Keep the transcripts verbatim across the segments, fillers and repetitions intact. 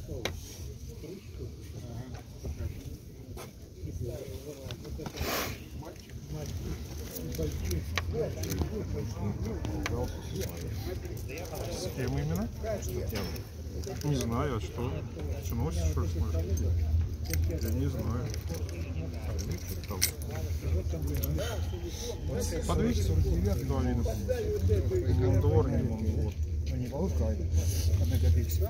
С кем именно? Не знаю, а что? Что носишь, что ли, смотришь? Я не знаю. По двести сорок девять, да, видно. Вон дворник, вон вот. Не волка, а одна копейка.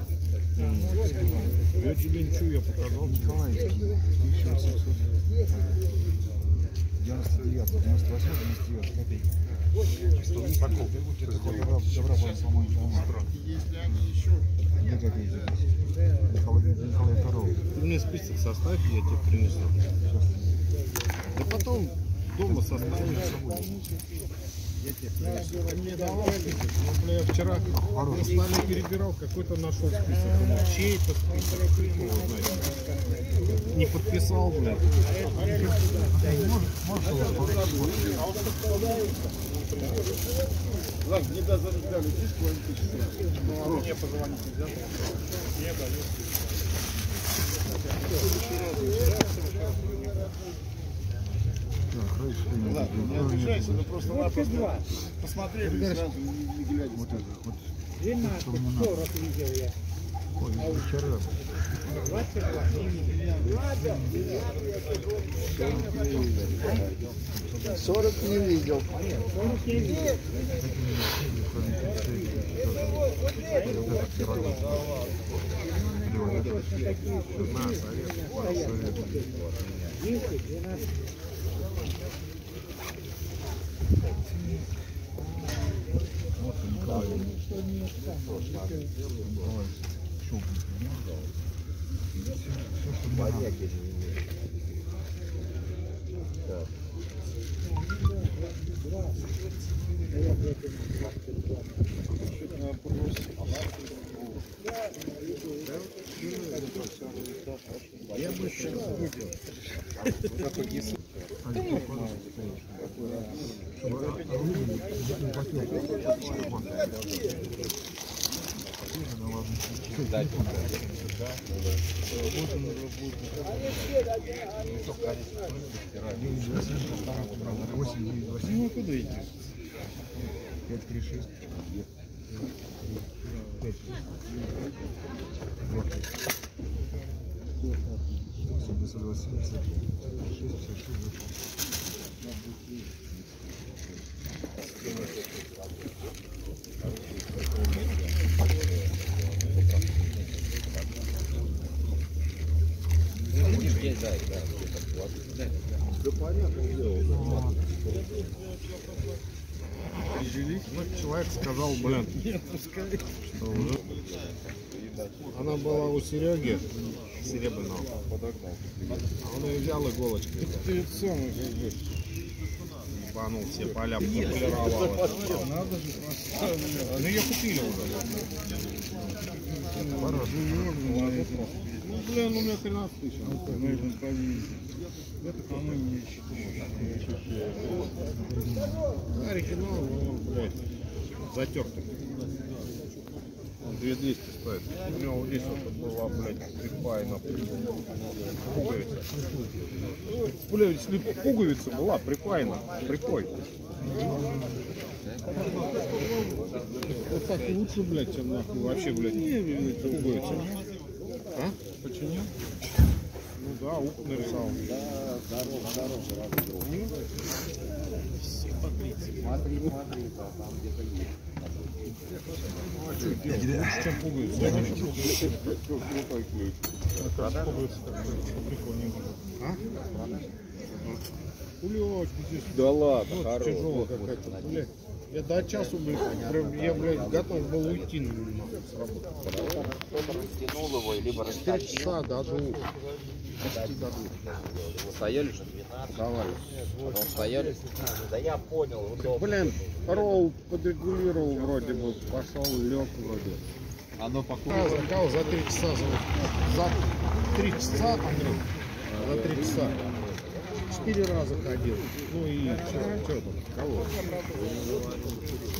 Я тебе ничего, я показал. Николаевский. тысяча восемьсот девяносто девять, девяносто восемь, девяносто девять копейки. Такого. Добра была самой информации. Если они еще... Две копейки. Николай второй. Ты мне список составь, я тебе принесу. Да потом дома составим. Я тебе принесу. Мне давал список. Ну, бля, я вчера на столе перебирал, какой-то нашел список. Думал, чей-то список. Кто его знает. Не подписал, бля. Ладно, не даст задали диску, они тысячу. Мне позвонить нельзя? Нет, да, ладно, не обижайся, но просто надо посмотреть и сразу не глядя. Вот это, вот. двенадцать сорок видел я. Ой, вчера. двадцать два. сорок не видел. сорок не видел. десять, двенадцать. Вот Николай. Николай. Понятия не имею. Так. Я бы сейчас выпил. Ну куда идти? пять три шесть. Ну, человек сказал, блин, что уже она была у Сереги Серебряного, а он ее взял иголочкой. Ты сам ебанул, все поля полировал. Ну ее купили уже. Ну блин, у меня тринадцать тысяч. Это кому не считаю. Оригинал, он, блядь, затертый. Он две тысячи двести стоит. У него вот здесь вот была, блядь, припаяна пуговица. Блядь, если пуговица была припаяна, припой. Вот так лучше, блядь, чем нахуй вообще, блядь, пуговица. А? Починил? Ну да, ух нарисовал. Да, здорово, здорово, сразу. Все по тридцать. Смотри, смотри, да, там где-то есть. Ну а что делать? Лучше, чем пуговица. Я хочу пуговицу. Крутой ключ. Пуговица прикольненькая. А? Кулечку здесь. Да ладно, вот хорош. Тяжелая какая-то, блядь. Я до часу, блядь, прям, я, блядь, готов был уйти с работы. Кто-то растянул его, либо Четыре часа до двух. Почти до двух. стояли же? Давай. Потом стояли? Да я понял. Блин, ролл подрегулировал вроде бы, пошел, лег вроде. Оно покупало. А, заказал за три часа. За, за три часа, Андрей. За три часа. Четыре раза ходил. Ну и что там? Кого?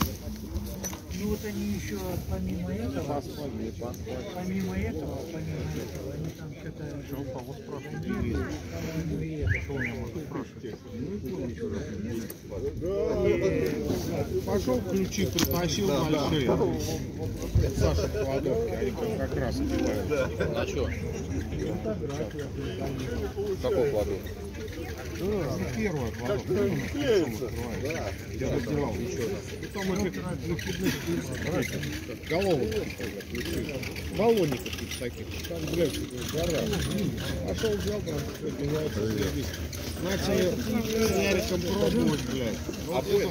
Ну вот они еще помимо этого, помимо этого, помимо Что у кого спрашивать? Что у меня можно спрашивать? Пошел ключи, притащил большие. Саша в кладовке, они там как раз убивают. На что? Какой кладу? Ну, первая кладовка. Я раздевал ничего. Потом эти головок, баллоников таких. Там, блядь, гора. Пошел, взял, там, одевается, следит. Начали с Яриком пробовать, блядь. А потом,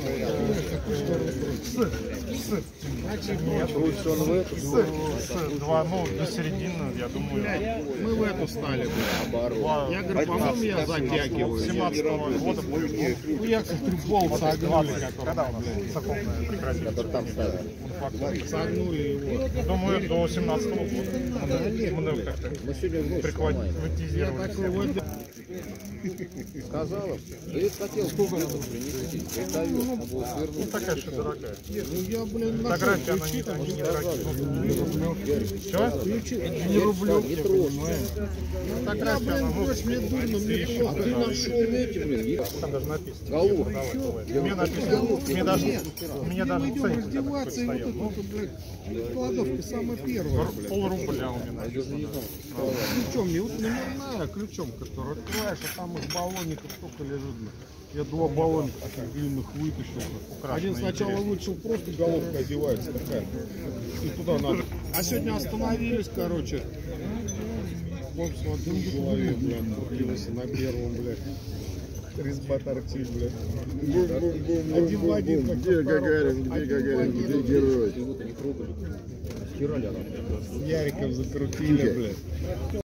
начали пробовать. С два, ну, до середины, я думаю. Мы в эту стали, блядь. Я говорю, по-моему, я затягиваю. семнадцатого года будет. Ну, я, кстати, пол согнули. Когда у нас закопанная прекратилась? Который там ставят. Согнули его. Думаю, до семнадцатого года. Мы как-то Мы сегодня вновь сломаем. прикватизировали. Сказала. Да я хотел сколько принести. Притавил, а было Ну, свернуть. такая же дорогая. Ну, я, блин, нашел Фотография, она ключи, не, там не не дорогая. Что? не рублю. Не трожь. Я, Фотография, блин, она, ну, брось, мне дурно, мне А плохо. ты нашел эти, блин, там даже написано. головки. Мне написано, мне даже, мне даже Идем ценник раздеваться, и вот стоял. это вот, блядь, кладовка самая первая, блядь. Пол рубля у меня написано. Ключом, не вот номерная, ключом, который открываешь, а там из баллоников столько лежит, блядь. Я два баллоника таких длинных вытащил. блядь. Один сначала вытащил, просто головка одевается такая. И туда надо. А сегодня остановились, короче. Вот смотрю, в голове, блядь, крутился на первом, блядь. Резьба торчит, блядь. Один в один. Где Гагарин, где Гагарин, где герой? Его-то не трогали. Херали она. Яриков закрутили, блядь.